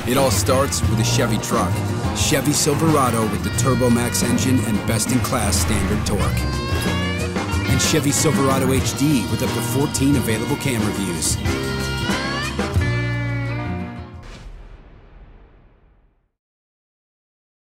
It all starts with a Chevy truck. Chevy Silverado with the Turbo Max engine and best-in-class standard torque. And Chevy Silverado HD with up to 14 available camera views.